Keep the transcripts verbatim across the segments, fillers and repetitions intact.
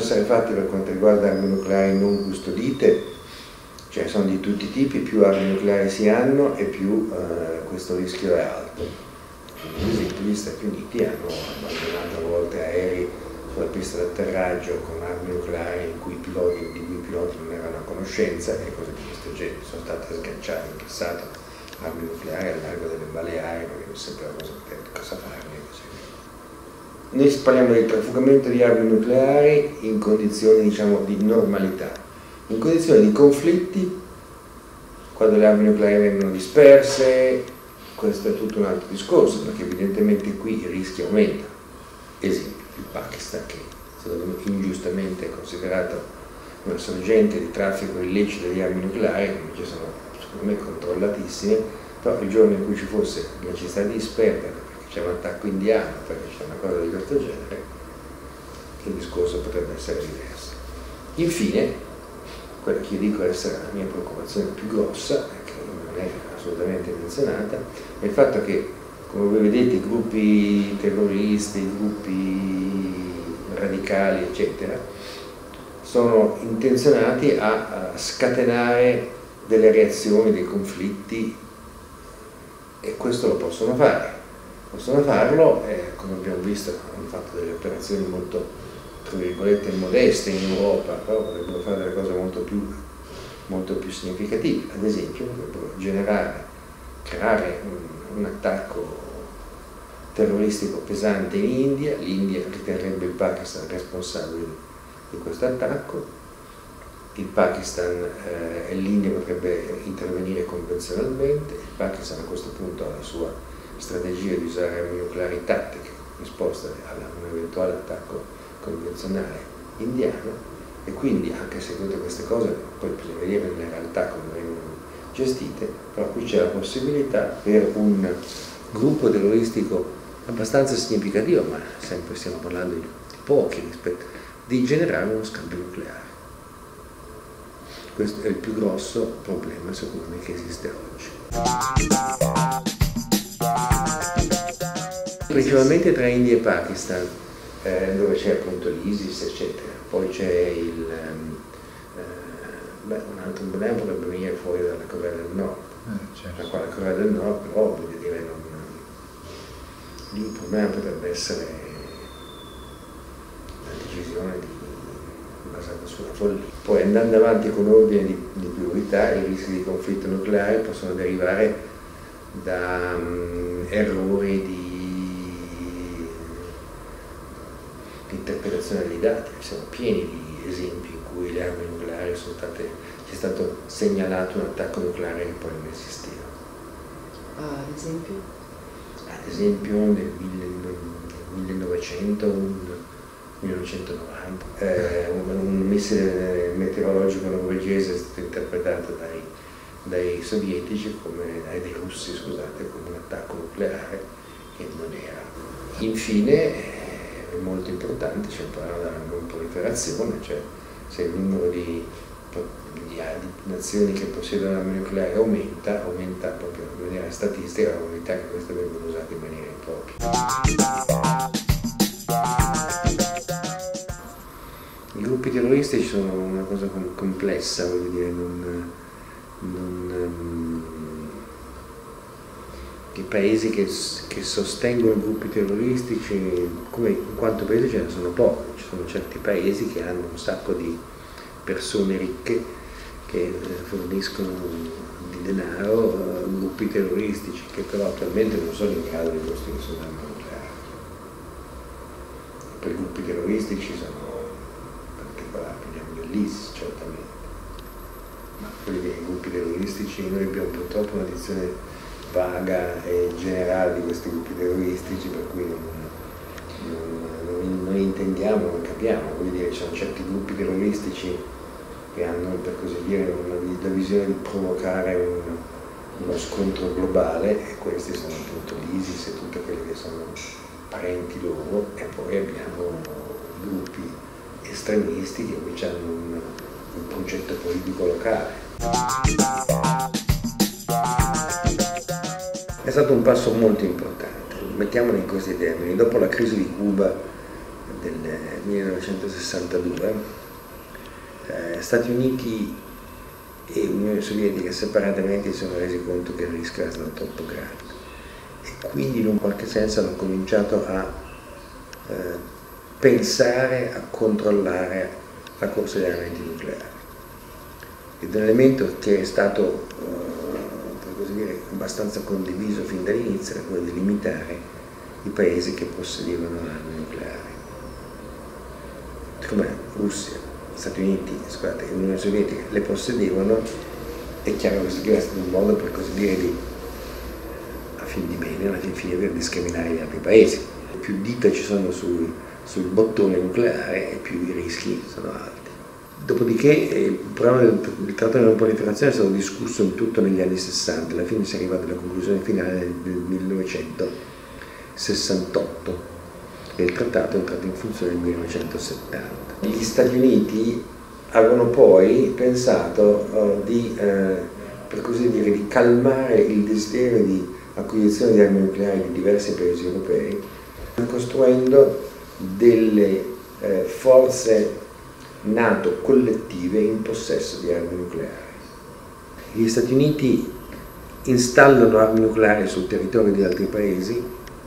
essere fatti per quanto riguarda armi nucleari non custodite, cioè sono di tutti i tipi, più armi nucleari si hanno e più eh, questo rischio è alto. Ad esempio gli Stati Uniti hanno abbandonato a volte aerei sulla pista d'atterraggio con armi nucleari in cui i piloti, di cui i piloti non erano a conoscenza e cose di questo genere. Sono state sganciate in passato armi nucleari al largo delle Baleari perché non sapevano cosa, cosa farne e così via. Noi parliamo del trafugamento di armi nucleari in condizioni, diciamo, di normalità. In condizioni di conflitti, quando le armi nucleari vengono disperse, questo è tutto un altro discorso, perché evidentemente qui i rischi aumentano. Esempio, il Pakistan, che secondo me ingiustamente è considerato una sorgente di traffico illecito di armi nucleari, che sono secondo me controllatissime, però il giorno in cui ci fosse la necessità di disperderle, perché c'è un attacco indiano, perché c'è una cosa di questo genere, il discorso potrebbe essere diverso. Infine, quella che io dico essere la mia preoccupazione più grossa, che non è assolutamente menzionata, è il fatto che, come voi vedete, i gruppi terroristi, i gruppi radicali, eccetera, sono intenzionati a, a scatenare delle reazioni, dei conflitti, e questo lo possono fare. Possono farlo, e come abbiamo visto hanno fatto delle operazioni molto, tra virgolette, modeste in Europa, però potrebbero fare delle cose molto più, molto più significative. Ad esempio potrebbero generare, creare un, un attacco terroristico pesante in India, l'India riterrebbe il Pakistan responsabile di questo attacco, il Pakistan eh, e l'India potrebbe intervenire convenzionalmente, il Pakistan a questo punto ha la sua strategia di usare armi nucleari tattiche in risposta a un eventuale attacco convenzionale indiano, e quindi, anche se tutte queste cose poi bisogna vedere nella realtà come vengono gestite, però qui c'è la possibilità per un gruppo terroristico abbastanza significativo, ma sempre stiamo parlando di pochi rispetto, di generare uno scambio nucleare. Questo è il più grosso problema, secondo me, che esiste oggi. Principalmente tra India e Pakistan, eh, dove c'è appunto l'ISIS, eccetera. Poi c'è il... Um, eh, beh, un altro problema potrebbe venire fuori dalla Corea del Nord, eh, certo. La quale Corea del Nord, però, voglio dire, non, lì il problema potrebbe essere la decisione di, basata sulla follia. Poi, andando avanti con ordine di, di priorità, i rischi di conflitto nucleare possono derivare da um, errori di interpretazione dei dati. Siamo pieni di esempi in cui le armi nucleari sono state, c'è stato segnalato un attacco nucleare che poi non esisteva. Ah, ad esempio? Ad esempio nel millenovecento, millenovecentonovanta, eh, un, un missile meteorologico norvegese è stato interpretato dai, dai sovietici, come, dai russi, scusate, come un attacco nucleare che non era. Infine, è molto importante, c'è un problema della non proliferazione, cioè se il numero di, di, di nazioni che possiedono armi nucleari aumenta, aumenta proprio in maniera statistica la probabilità che queste vengano usate in maniera impropria. I gruppi terroristici sono una cosa complessa, voglio dire, non, non um, i paesi che, che sostengono gruppi terroristici, come in quanto paesi ce ne sono pochi, ci sono certi paesi che hanno un sacco di persone ricche che forniscono di denaro a gruppi terroristici che però attualmente non sono in grado di costruire un'arma nucleare. Per gruppi terroristici sono particolari, parliamo dell'ISIS certamente, ma quelli dei gruppi terroristici noi abbiamo purtroppo una dizione vaga e generale di questi gruppi terroristici, per cui non, non, non, non intendiamo, non capiamo. Vuol dire, ci sono certi gruppi terroristici che hanno, per così dire, una, una visione di provocare un, uno scontro globale, e questi sono appunto l'ISIS e tutte quelle che sono parenti loro, e poi abbiamo gruppi estremisti che invece hanno un, un progetto politico locale. È stato un passo molto importante, mettiamolo in questi termini. Dopo la crisi di Cuba del millenovecentosessantadue, eh, Stati Uniti e Unione Sovietica separatamente si sono resi conto che il rischio era stato troppo grande e quindi in un qualche senso hanno cominciato a eh, pensare a controllare la corsa agli armamenti nucleari. Ed è un elemento che è stato, eh, per così dire, abbastanza condiviso fin dall'inizio, era quello di limitare i paesi che possedevano armi nucleari. Come Russia, Stati Uniti, scusate, l'Unione Sovietica le possedevano, è chiaro che questo è stato un modo, per così dire, di, a fin di bene, alla fin fine, per discriminare gli altri paesi. Più dita ci sono sul, sul bottone nucleare e più i rischi sono alti. Dopodiché il programma del, del trattato di non proliferazione è stato discusso in tutto negli anni sessanta, alla fine si è arrivato alla conclusione finale nel, nel millenovecentosessantotto e il trattato è entrato in funzione nel millenovecentosettanta. Gli Stati Uniti avevano poi pensato uh, di, uh, per così dire, di calmare il desiderio di acquisizione di armi nucleari di diversi paesi europei, costruendo delle uh, forze NATO collettive in possesso di armi nucleari. Gli Stati Uniti installano armi nucleari sul territorio di altri paesi,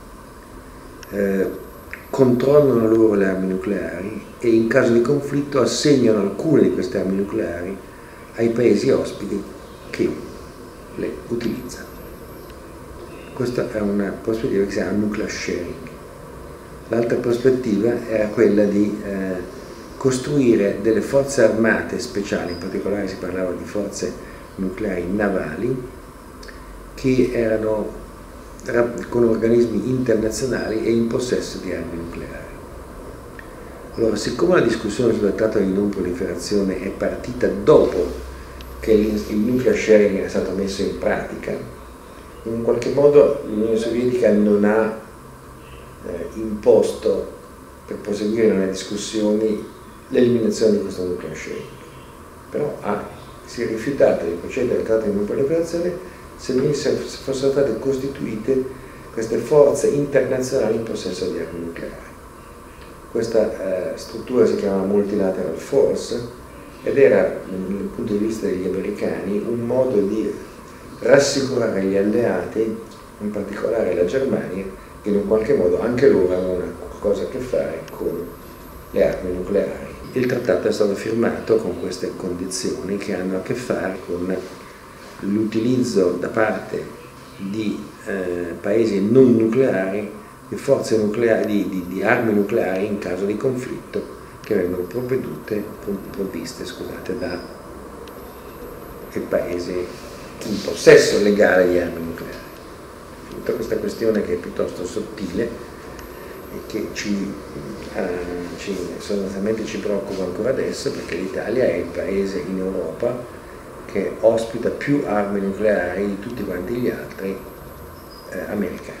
eh, controllano loro le armi nucleari e in caso di conflitto assegnano alcune di queste armi nucleari ai paesi ospiti che le utilizzano. Questa è una prospettiva che si chiama nuclear sharing. L'altra prospettiva era quella di eh, costruire delle forze armate speciali, in particolare si parlava di forze nucleari navali, che erano con organismi internazionali e in possesso di armi nucleari. Allora, siccome la discussione sul trattato di non proliferazione è partita dopo che il nuclear sharing era stato messo in pratica, in qualche modo l'Unione Sovietica non ha eh, imposto, per proseguire nelle discussioni, l'eliminazione di questo nuclear sharing, però ha, si è rifiutata di procedere al trattato di non proliferazione se fossero state costituite queste forze internazionali in possesso di armi nucleari. Questa eh, struttura si chiama Multilateral Force ed era, dal punto di vista degli americani, un modo di rassicurare gli alleati, in particolare la Germania, che in un qualche modo anche loro avevano qualcosa a che fare con le armi nucleari. Il trattato è stato firmato con queste condizioni che hanno a che fare con l'utilizzo da parte di eh, paesi non nucleari di forze nucleari, di, di, di armi nucleari in caso di conflitto che vengono provvedute, provviste scusate, da paesi in possesso legale di armi nucleari. Tutta questa questione che è piuttosto sottile e che ci, eh, ci, sostanzialmente ci preoccupa ancora adesso, perché l'Italia è il paese in Europa che ospita più armi nucleari di tutti quanti gli altri eh, americani.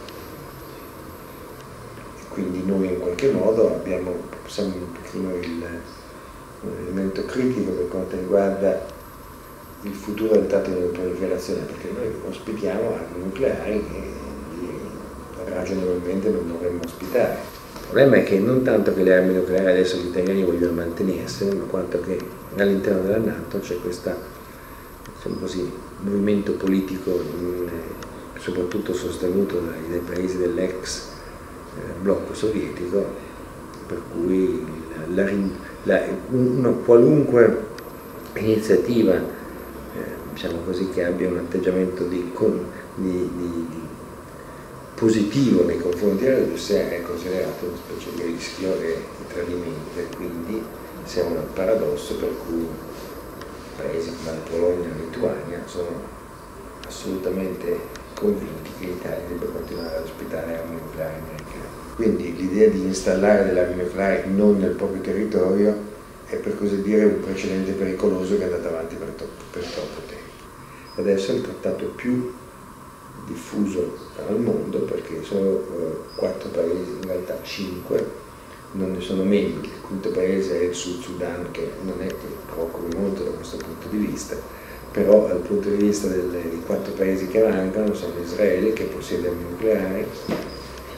E quindi noi in qualche modo abbiamo, siamo un pochino il, un elemento critico per quanto riguarda il futuro del trattato di non proliferazione, perché noi ospitiamo armi nucleari che ragionevolmente non dovremmo ospitare. Il problema è che non tanto che le armi nucleari adesso gli italiani vogliono mantenersene, ma quanto che all'interno della NATO c'è questo così movimento politico, eh, soprattutto sostenuto dai, dai paesi dell'ex eh, blocco sovietico, per cui la, la, una qualunque iniziativa eh, diciamo così, che abbia un atteggiamento di, di, di, di positivo nei confronti della Russia è considerato una specie di rischio e di tradimento, e quindi siamo nel paradosso per cui paesi come la Polonia e la Lituania sono assolutamente convinti che l'Italia debba continuare ad ospitare armi nucleari americane. Quindi l'idea di installare delle armi nucleari non nel proprio territorio è, per così dire, un precedente pericoloso che è andato avanti per, to per troppo tempo. Adesso è il trattato più diffuso al mondo, perché sono eh, quattro paesi, in realtà cinque, non ne sono membri. Il quinto paese è il Sud Sudan, che non è che preoccupi molto da questo punto di vista, però dal punto di vista delle, dei quattro paesi che mancano sono Israele, che possiede armi nucleari,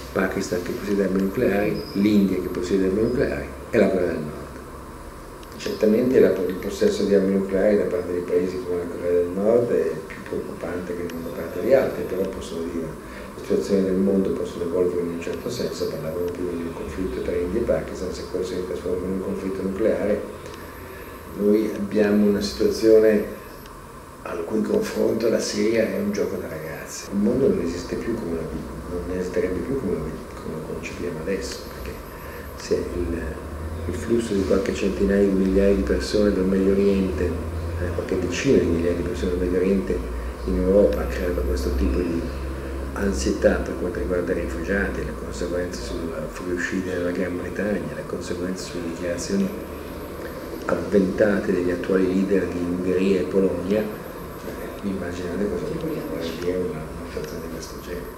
Pakistan che possiede armi nucleari, l'India che possiede armi nucleari e la Corea del Nord. Certamente la, il possesso di armi nucleari da parte di paesi come la Corea del Nord è più preoccupante che non da parte di altri, però possono dire la situazione del mondo possono evolvere in un certo senso. Parlavano prima di un conflitto tra India e Pakistan, se questo si trasforma in un conflitto nucleare, noi abbiamo una situazione al cui confronto la Siria è un gioco da ragazzi. Il mondo non esiste più come lo, non esisterebbe più come lo, come lo concepiamo adesso, perché se il, il flusso di qualche centinaio di migliaia di persone dal Medio Oriente, eh, qualche decina di migliaia di persone dal Medio Oriente in Europa ha creato questo tipo di ansietà per quanto riguarda i rifugiati, le conseguenze sulla fuoriuscita della Gran Bretagna, le conseguenze sulle dichiarazioni avventate degli attuali leader di Ungheria e Polonia, eh, immaginate cosa può dire una, una situazione di questo genere.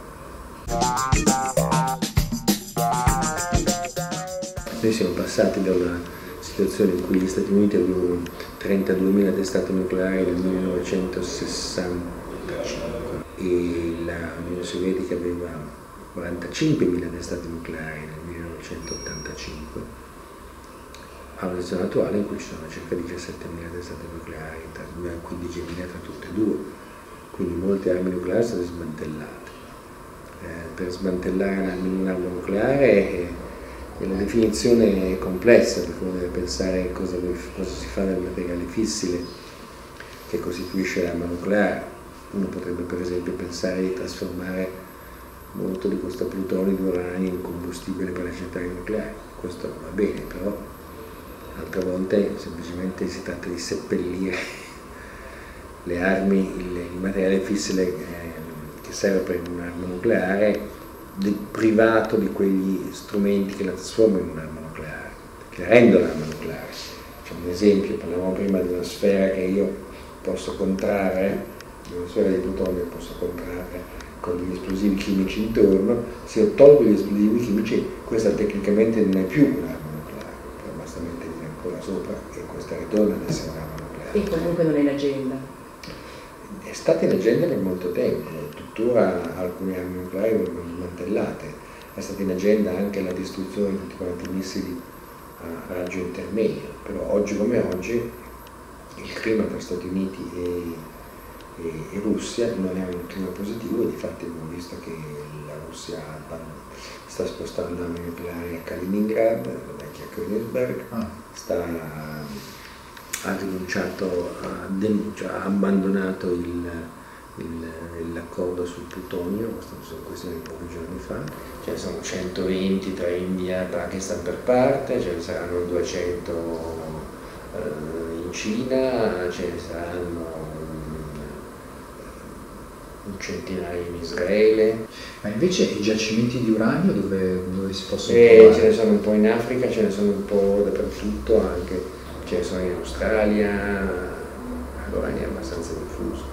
Noi siamo passati da una situazione in cui gli Stati Uniti avevano trentaduemila testate nucleari nel millenovecentosessantacinque e l'Unione Sovietica aveva quarantacinquemila testate nucleari nel millenovecentottantacinque, a una situazione attuale in cui ci sono circa diciassettemila testate nucleari, tra quindicimila tra tutte e due, quindi molte armi nucleari sono state smantellate. Eh, per smantellare un'arma nucleare è, è una definizione complessa, perché uno deve pensare cosa, cosa si fa del materiale fissile che costituisce l'arma nucleare. Uno potrebbe per esempio pensare di trasformare molto di questo plutonio di uranio in combustibile per le centrali nucleari, questo va bene, però altre volte semplicemente si tratta di seppellire le armi, il, il materiale fissile eh, che serve per un'arma nucleare, di, privato di quegli strumenti che la trasformano in un'arma nucleare, che la rendono un'arma nucleare. C'è un esempio, parlavamo prima di una sfera che io posso contrarre, una sfera di plutonio che posso contrarre con degli esplosivi chimici intorno. Se io tolgo gli esplosivi chimici, questa tecnicamente non è più un'arma nucleare, però basta metterli ancora sopra e questa ritorna ad essere un'arma nucleare. E comunque non è in agenda. È stata in agenda per molto tempo, tuttora alcune armi nucleari vengono smantellate, è stata in agenda anche la distruzione di tutti quanti i missili a raggio intermedio, però oggi come oggi il clima tra Stati Uniti e, e, e Russia non è un clima positivo, e difatti abbiamo visto che la Russia sta spostando armi nucleari a Kaliningrad, la vecchia Königsberg, ah. sta, ha rinunciato, ha, cioè, ha abbandonato l'accordo sul plutonio, questa è questione di pochi giorni fa. Ce ne sono centoventi tra India e Pakistan per parte, ce ne saranno duecento eh, in Cina, ce ne saranno un centinaio in Israele. Ma invece i giacimenti di uranio dove, dove si possono e trovare? Ce ne sono un po' in Africa, ce ne sono un po' dappertutto, anche ce ne sono in Australia, l'uranio è abbastanza diffuso.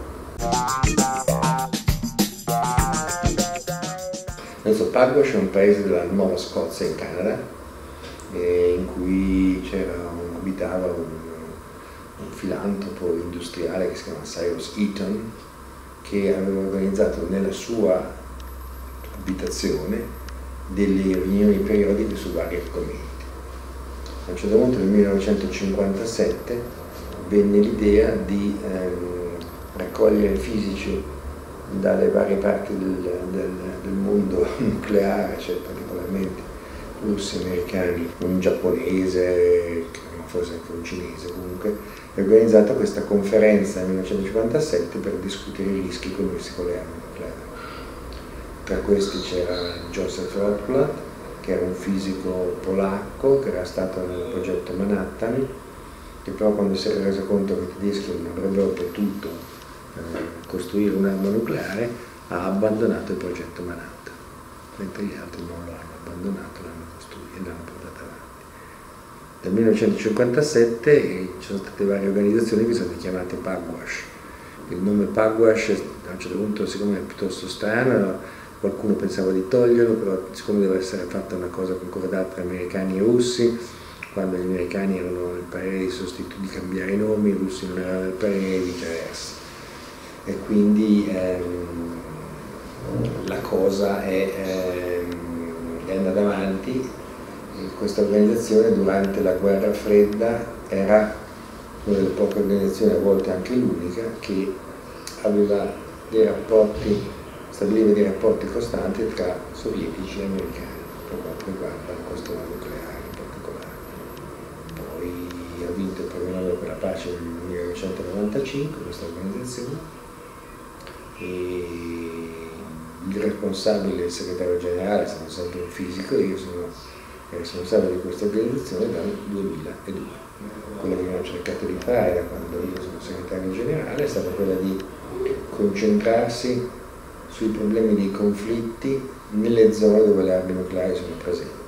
Adesso Pugwash è un paese della Nuova Scozia in Canada, eh, in cui un, abitava un, un filantropo industriale che si chiama Cyrus Eaton, che aveva organizzato nella sua abitazione delle riunioni periodiche su vari argomenti. A un certo punto nel millenovecentocinquantasette venne l'idea di ehm, raccogliere fisici dalle varie parti del, del, del mondo nucleare, cioè particolarmente russi, americani, un giapponese, forse anche un cinese comunque, e organizzata questa conferenza nel millenovecentocinquantasette per discutere i rischi connessi con le armi nucleari. Tra questi c'era Joseph Rotblat, che era un fisico polacco, che era stato nel progetto Manhattan, che però quando si era reso conto che i tedeschi non avrebbero potuto eh, costruire un'arma nucleare, ha abbandonato il progetto Manhattan, mentre gli altri non lo hanno abbandonato, l'hanno costruito e l'hanno portato avanti. Nel millenovecentocinquantasette ci sono state varie organizzazioni che sono chiamate Pugwash. Il nome Pugwash a un certo punto, siccome è piuttosto strano, qualcuno pensava di toglierlo, però siccome deve essere fatta una cosa concordata tra americani e russi, quando gli americani erano nel parere di, di cambiare i nomi, i russi non erano nel parere, e viceversa. E quindi ehm, la cosa è, ehm, è andata avanti. Questa organizzazione durante la guerra fredda era una delle poche organizzazioni, a volte anche l'unica, che aveva dei rapporti, stabiliva dei rapporti costanti tra sovietici e americani per quanto riguarda la questione nucleare in particolare. Poi ha vinto il premio Nobel per la pace nel millenovecentonovantacinque questa organizzazione, e il responsabile, il segretario generale, sono sempre un fisico, io sono responsabile di questa organizzazione dal duemiladue. Quello che abbiamo cercato di fare da quando io sono segretario generale è stata quella di concentrarsi sui problemi dei conflitti nelle zone dove le armi nucleari sono presenti.